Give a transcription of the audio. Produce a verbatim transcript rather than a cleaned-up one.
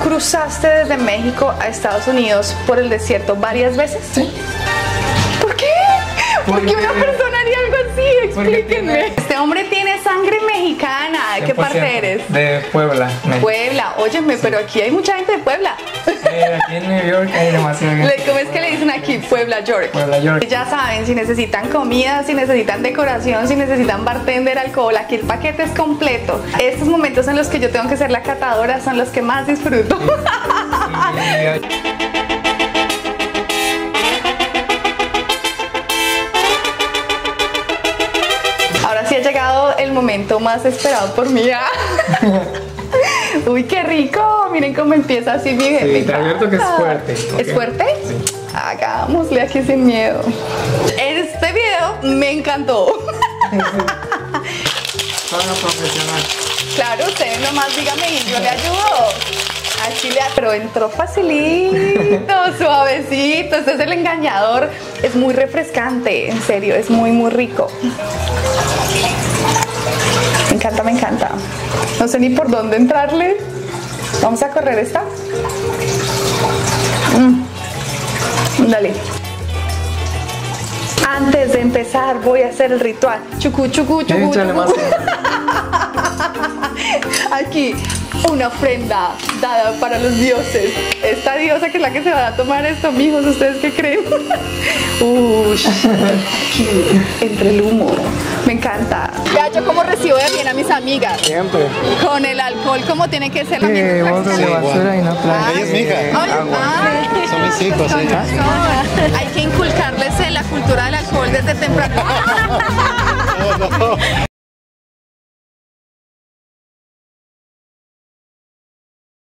cruzaste desde México a Estados Unidos por el desierto varias veces? Sí. ¿Por qué? ¿Por qué una persona haría algo así? Explíquenme. Este hombre tiene sangre mexicana. ¿De qué parte eres? De Puebla, México. Puebla. Óyeme, sí. Pero aquí hay mucha gente de Puebla. Sí, aquí en New York hay demasiada gente. ¿Cómo es que le dicen aquí? Puebla, York. Puebla, York. Ya saben, si necesitan comida, si necesitan decoración, si necesitan bartender, alcohol, aquí el paquete es completo. Estos momentos en los que yo tengo que ser la catadora son los que más disfruto. Sí. Sí. Ahora sí ha llegado el momento más esperado por mí. Uy, qué rico. Miren cómo empieza así mi Sí, te advierto que es fuerte. ¿Es fuerte? Sí. Hagámosle aquí sin miedo. Este video me encantó. Para profesional. Claro, usted nomás dígame y yo le ayudo. Así le, pero entró facilito, suavecito. Este es el engañador. Es muy refrescante, en serio, es muy, muy rico. Me encanta, me encanta. No sé ni por dónde entrarle. Vamos a correr esta. Mm. Dale. Antes de empezar voy a hacer el ritual. Chucu, chucu, chucu, chucu. Aquí una ofrenda dada para los dioses. Esta diosa que es la que se va a tomar esto, mijos, ¿ustedes qué creen? Uy, aquí, entre el humo. Me encanta. Ya yo como recibo de bien a mis amigas. Siempre. Con el alcohol como tiene que ser la misma. Sí, bolsas de basura y no playa. Ella es mi hija. Ay, ay. Son mis hijos, Son- ¿eh? son- Hay que inculcarles en la cultura del alcohol desde temprano. No, no.